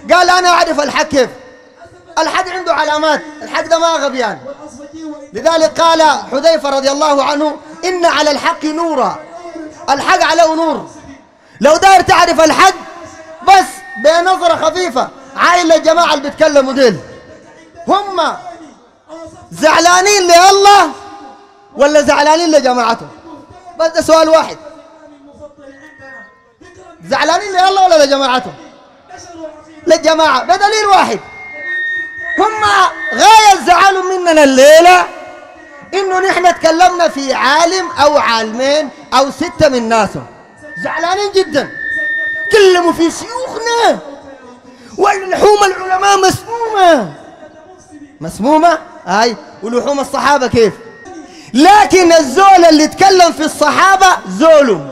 قال أنا أعرف الحق كيف. الحق عنده علامات، الحق ده ما غبيان. لذلك قال حذيفة رضي الله عنه إن على الحق نورا، الحق عليه نور. لو داير تعرف الحق بس بنظرة خفيفة عاين للجماعة اللي بيتكلموا ديل، هم زعلانين لله ولا زعلانين لجماعتهم؟ بس ده سؤال واحد، زعلانين لله ولا لجماعتهم؟ للجماعة، بدليل واحد، هم غاية زعلوا مننا الليلة إنه نحن تكلمنا في عالم أو عالمين أو 6 من ناسهم، زعلانين جدا. تكلموا في شيوخنا واللحوم العلماء مسمومة أي، ولحوم الصحابة كيف؟ لكن الزول اللي يتكلم في الصحابة زولهم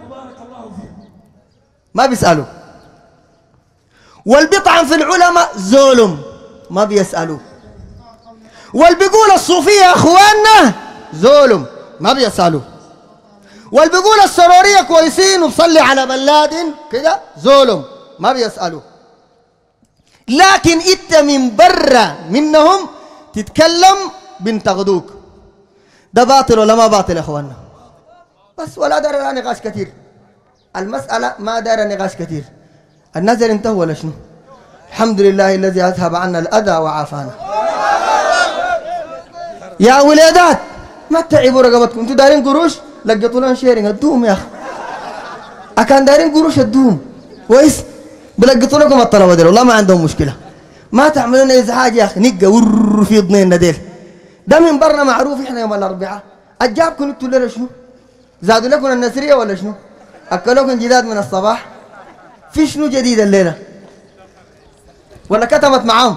ما بيسألوا، والبيطعن في العلماء زولهم ما بيسألوا، والبيقول الصوفية أخواننا زولهم ما بيسألوا، والبيقول السرورية كويسين وبصلي على بلادن كده زولهم ما بيسألوا. لكن انت من برا منهم تتكلم بنتغدوك. ده باطل ولا ما باطل يا اخواننا؟ بس ولا دار نقاش كثير، المسألة ما دار نقاش كثير. النزل انتهى ولا شنو؟ الحمد لله الذي اذهب عنا الاذى وعافانا. يا ولادات ما تتعبوا رقبتكم، انتوا دايرين قروش لقيتوا لهم شيرنج ادوهم يا اخي، اكان دايرين قروش ادوهم كويس، بلقطوا لكم الطلبه ديل والله ما عندهم مشكله، ما تعملون ازعاج يا اخي، نقه ور في ضنينا ديل. ده من برنا معروف، احنا يوم الاربعاء اجابكم انتوا الليله شنو؟ زادوا لكم النسريه ولا شنو؟ اكلوكم جداد من الصباح؟ في شنو جديد الليله؟ ولا كتمت معاهم؟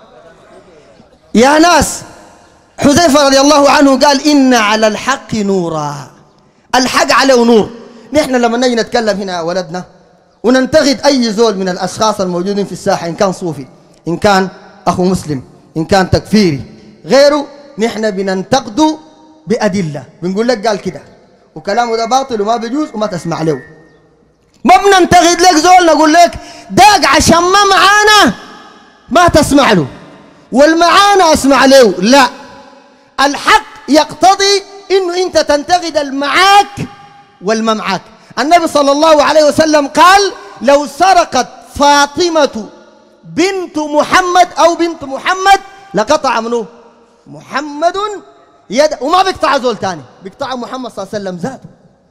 يا ناس، حذيفه رضي الله عنه قال ان على الحق نورا، الحق عليه نور. نحن لما نجي نتكلم هنا يا ولدنا وننتقد أي زول من الأشخاص الموجودين في الساحة، إن كان صوفي، إن كان أخو مسلم، إن كان تكفيري غيره، نحن بننتقده بأدلة، بنقول لك قال كده وكلامه ده باطل وما بيجوز وما تسمع له. ما بننتقد لك زول نقول لك داق عشان ما معانا ما تسمع له، والمعانا اسمع له. لا، الحق يقتضي إنه أنت تنتقد المعاك والما معاك. النبي صلى الله عليه وسلم قال لو سرقت فاطمة بنت محمد أو بنت محمد لقطع منه محمد يد، وما بيقطع زول تاني، بيقطع محمد صلى الله عليه وسلم ذاته.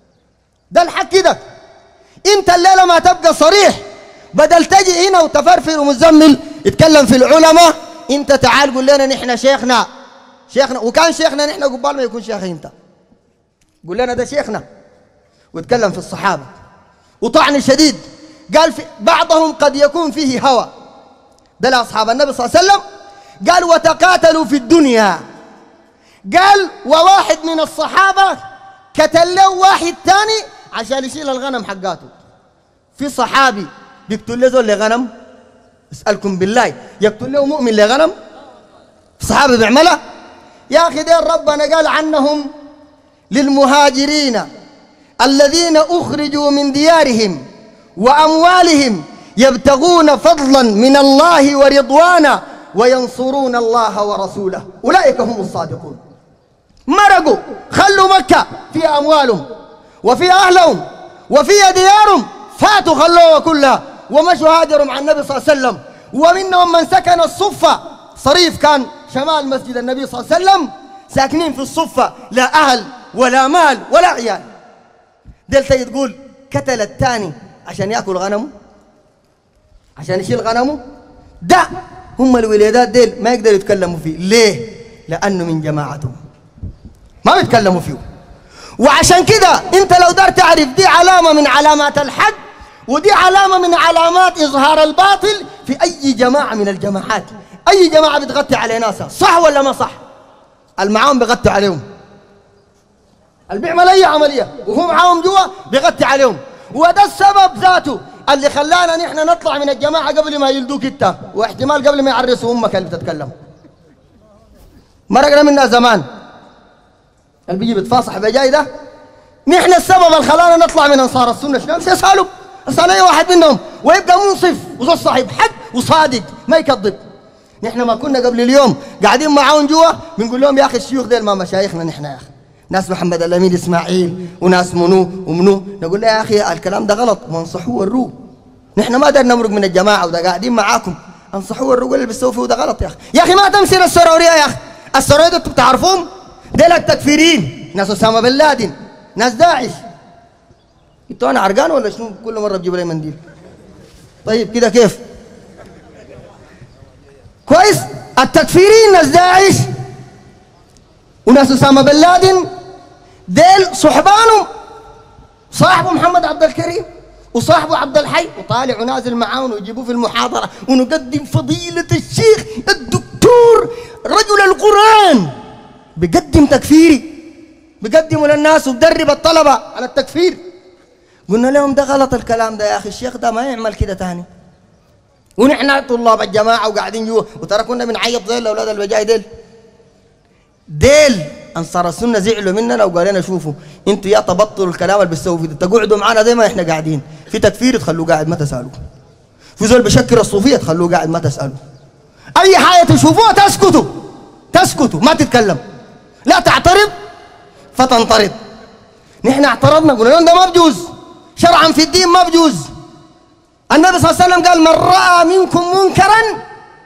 ده الحق كده. انت الليلة ما تبقى صريح، بدل تجي هنا وتفرفر ومزمل يتكلم في العلماء، انت تعال قول لنا نحن شيخنا، وكان شيخنا نحن قبال ما يكون شيخ انت، قول لنا ده شيخنا، واتكلم في الصحابة وطعن شديد. قال في بعضهم قد يكون فيه هوى، ده لأصحاب النبي صلى الله عليه وسلم. قال وتقاتلوا في الدنيا، قال وواحد من الصحابة قتل له واحد تاني عشان يشيل الغنم حقاته. في صحابي بيقتل له زول لغنم؟ اسألكم بالله يقتل له مؤمن لغنم؟ صحابي بيعملها؟ يا أخي دين ربنا قال عنهم للمهاجرين الذين أخرجوا من ديارهم وأموالهم يبتغون فضلا من الله ورضوانا وينصرون الله ورسوله أولئك هم الصادقون. مرقوا خلوا مكة فيها أموالهم وفيها أهلهم وفيها ديارهم، فاتوا خلوها كلها ومشوا هاجروا مع النبي صلى الله عليه وسلم. ومنهم من سكن الصفة، صريف كان شمال مسجد النبي صلى الله عليه وسلم، ساكنين في الصفة، لا أهل ولا مال ولا عيال. دلتا تقول قتل الثاني عشان ياكل غنمه، عشان يشيل غنمه. ده هم الولادات ديل ما يقدروا يتكلموا فيه. ليه؟ لأنه من جماعتهم ما بيتكلموا فيه. وعشان كده انت لو دار تعرف دي علامة من علامات الحق ودي علامة من علامات إظهار الباطل في أي جماعة من الجماعات. أي جماعة بتغطي على ناسها، صح ولا ما صح؟ المعاهم بيغطي عليهم، اللي بيعمل أي عملية وهو معاهم جوا بيغطي عليهم. وده السبب ذاته اللي خلانا نحن نطلع من الجماعة قبل ما يلدوك انت، واحتمال قبل ما يعرسوا أمك اللي بتتكلم. مرقنا منها زمان اللي بيجي بيتفاصح بجاي ده. نحن السبب اللي خلانا نطلع من أنصار السنة شنو؟ مش يسألوا، اسأل أي واحد منهم ويبقى منصف وزول صاحب حق وصادق ما يكذب. نحن ما كنا قبل اليوم قاعدين معاهم جوا بنقول لهم يا اخي الشيوخ ديل ما مشايخنا نحن يا اخي، ناس محمد الامين اسماعيل وناس منو ومنو، نقول له يا اخي الكلام ده غلط وانصحوه وروه. نحن ما قدرنا نمرق من الجماعه وده قاعدين معاكم، انصحوه وروه اللي بيسووا فيه ده غلط يا اخي. يا اخي ما تمثل السروريه يا اخي، السروريه انتوا بتعرفوهم؟ ديل التكفيريين، ناس اسامه بن لادن، ناس داعش. انتوا انا عرقان ولا شنو؟ كل مره بجيب لي منديل. طيب كده كيف؟ كويس؟ التكفيريين ناس داعش وناس اسامه بن لادن، ديل صحبانهم، صاحبه محمد عبد الكريم وصاحبه عبد الحي، وطالع ونازل معاهم ويجيبوه في المحاضره ونقدم فضيله الشيخ الدكتور رجل القران، بيقدم تكفيري، بيقدموا للناس وبدرب الطلبه على التكفير. قلنا لهم ده غلط الكلام ده يا اخي، الشيخ ده ما يعمل كده تاني. ونحن طلاب الجماعه وقاعدين جوا، وترى كنا بنعيط زي الاولاد اللي بجاي ديل انصار السنه زعلوا مننا وقالوا لنا شوفوا انتوا يا تبطلوا الكلام اللي بتسووا فيه ده، تقعدوا معانا زي ما احنا قاعدين، في تكفير تخلوه قاعد ما تسالوه، في زول بشكر الصوفيه تخلوه قاعد ما تسالوه، اي حاجه تشوفوها تسكتوا ما تتكلم، لا تعترض فتنطرد. نحن اعترضنا قلنا لهم ده ما بجوز شرعا في الدين، ما بجوز. النبي صلى الله عليه وسلم قال من راى منكم منكرا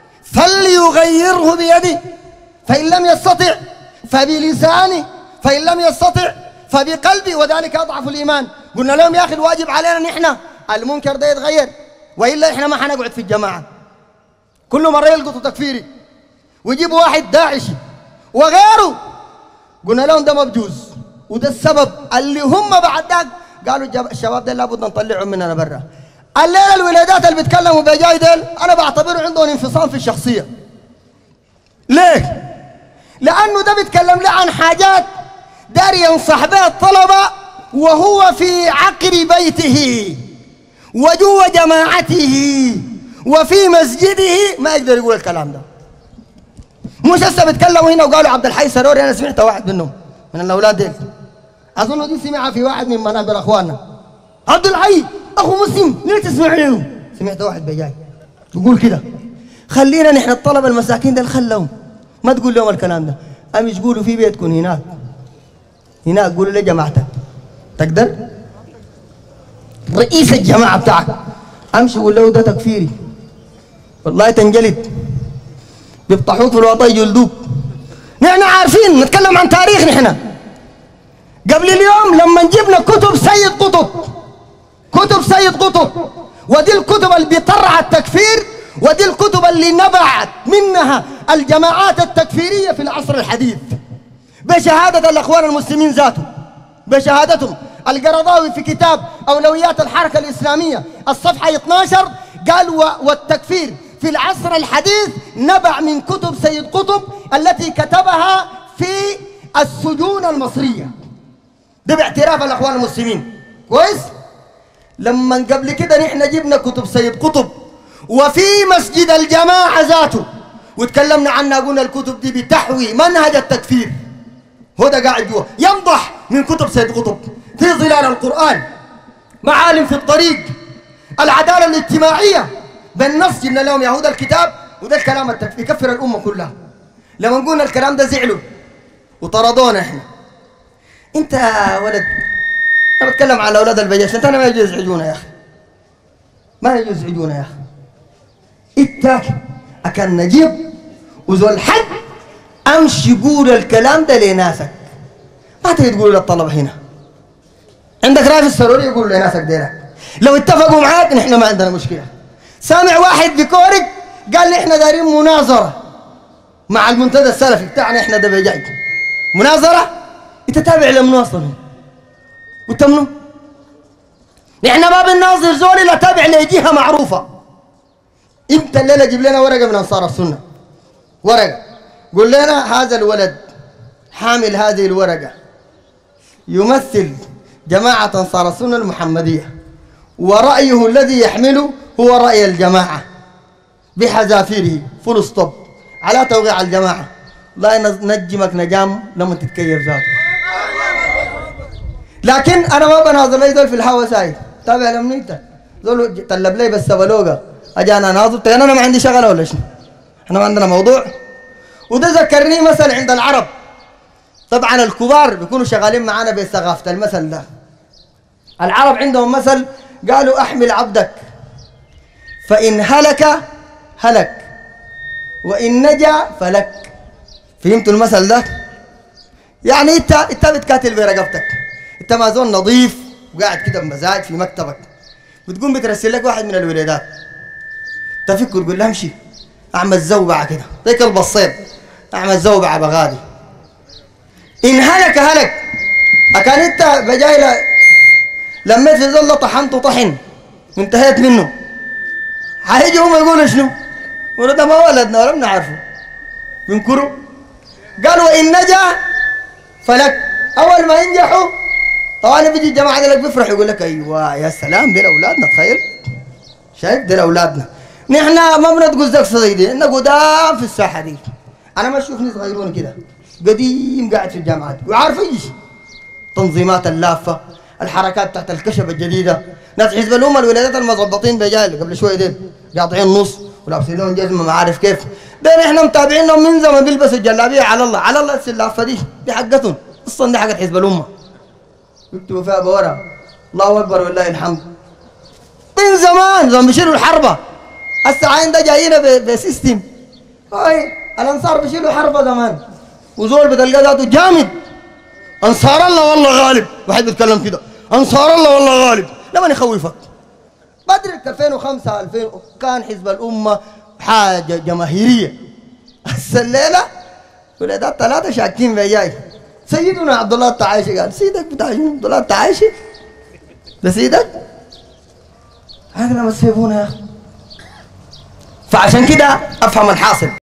فليغيره بيده، فان لم يستطع فبلسانه، فان لم يستطع فبقلبه، وذلك اضعف الايمان. قلنا لهم يا اخي الواجب علينا نحن المنكر ده يتغير، والا احنا ما حنقعد في الجماعه. كل مره يلقطوا تكفيري ويجيبوا واحد داعشي وغيره، قلنا لهم ده ما بجوز، وده السبب اللي هم بعد ذاك قالوا الشباب ده لابد نطلعهم مننا برا. الليله الولادات اللي بيتكلموا بجاي ديل انا بعتبره عندهم انفصام في الشخصيه. ليه؟ لانه ده بيتكلم له عن حاجات دار ينصح بها الطلبه وهو في عقر بيته وجوه جماعته وفي مسجده، ما يقدر يقول الكلام ده. مش هسه بيتكلموا هنا وقالوا عبد الحي سروري، انا سمعت واحد منهم من الاولاد ديل، اظن دي سمعها في واحد من منابر اخواننا، عبد الحي اخو مسلم ليه تسمع له؟ سمعت واحد بجاي يقول كده. خلينا نحن الطلبه المساكين ده خلهم، ما تقول لهم الكلام ده، امش قولوا في بيتكم هناك قولوا لجماعتك تقدر؟ رئيس الجماعه بتاعك امشي قول له ده تكفيري، والله تنجلد، بيفتحوك في الوطن يجلدوك. نحن عارفين نتكلم عن تاريخ. نحن قبل اليوم لما جبنا كتب سيد قطب، ودي الكتب اللي بيطرع التكفير، ودي الكتب اللي نبعت منها الجماعات التكفيريه في العصر الحديث بشهاده الاخوان المسلمين ذاته، بشهادتهم. القرضاوي في كتاب اولويات الحركه الاسلاميه الصفحه 12 قال والتكفير في العصر الحديث نبع من كتب سيد قطب التي كتبها في السجون المصريه، ده باعتراف الاخوان المسلمين. كويس؟ لما قبل كده نحن جبنا كتب سيد قطب وفي مسجد الجماعه ذاته وتكلمنا عنها، قلنا الكتب دي بتحوي منهج التكفير، هو ده قاعد جوا ينضح من كتب سيد قطب في ظلال القرآن، معالم في الطريق، العدالة الاجتماعية بالنص. قلنا لهم يا هذا الكتاب وده الكلام يكفر الأمة كلها. لما قلنا الكلام ده زعلوا وطردونا احنا. انت يا ولد انا بتكلم على اولاد البجاش، انت انا ما يجوز يزعجونا يا اخي، ما يجوز يزعجونا يا اخي. انت اكن نجيب وذو الحد امشي قول الكلام ده لناسك، ما تجي تقول للطلبه هنا. عندك رافي السروري يقول لناسك ديلك، لو اتفقوا معاك نحن ما عندنا مشكله. سامع واحد بكورك قال لي احنا دايرين مناظره مع المنتدى السلفي بتاعنا، احنا ده بجاي مناظره. انت تابع لمنو اصلا؟ وانت منو؟ نحن ما بنناظر زول الا تابع لجهه معروفه. انت الليله جيب لنا ورقه من انصار السنه، ورقه قول لنا هذا الولد حامل هذه الورقه يمثل جماعه انصار السنه المحمديه، ورأيه الذي يحمله هو رأي الجماعة بحذافيره، فول ستوب على توقيع الجماعة. لا نجمك نجام لما تتكيف ذاته. لكن أنا ما بناظر لي دول في الهوا ساي، تابع لمني أنت دول طلب لي بس بلوغة اجانا ناظر طيب انا ما عندي شغله ولا شنو؟ احنا ما عندنا موضوع. وده ذكرني مثل عند العرب، طبعا الكبار بيكونوا شغالين معانا بثقافه المثل ده. العرب عندهم مثل قالوا احمل عبدك فان هلك هلك وان نجا فلك. فهمتوا المثل ده؟ يعني انت بتكاتل برقبتك، انت ما زول نظيف وقاعد كده بمزاج في مكتبك، بتقوم بترسل لك واحد من الولادات تفكر تقول له امشي اعمل زوبعه كده زي كلب الصيد، اعمل زوبعه بغادي. ان هلك هلك. اكان انت بجاي لميت في زله طحنته طحن وانتهيت منه، هيجي هم يقولوا شنو؟ يقولوا ده ما ولدنا ولا بنعرفه، بينكروا. قال وان نجا فلك. اول ما ينجحوا طبعا بيجي الجماعه دي لك بيفرحوا يقول لك ايوه يا سلام دي اولادنا. تخيل، شايف دي اولادنا. نحن ما بنتقص دقصه زي دي، احنا قدام في الساحه دي. انا ما اشوفني صغيرون كده قديم قاعد في الجامعات وعارف ايش تنظيمات اللافه، الحركات تحت الكشف الجديده، ناس حزب الامه الولادات المظبطين بجاي قبل شويه ديل قاطعين نص ولابسين لهم جزمه ما عارف كيف. دين احنا متابعينهم من زمان بيلبسوا الجلابيه على الله على الله. اللافه دي حقتهم اصلا، دي حقت حزب الامه يكتبوا فيها بورا الله اكبر والله الحمد. من زمان بيشيلوا الحربه. هسه عين ده جايين بسيستم. هاي الانصار بيشيلوا حربه زمان، وزول بتلقى ذاته جامد انصار الله والله غالب، واحد بيتكلم كده انصار الله والله غالب لما يخوفك. بدرك 2005 2000 كان حزب الامه حاجه جماهيريه. هسه الليله ولادات ثلاثه شاكين بجاي. سيدنا عبد الله التعايشي قال سيدك بتاع عبد الله التعايشي ده سيدك؟ هكذا ما تسيبونا يا اخي. فعشان كده افهم الحاصل.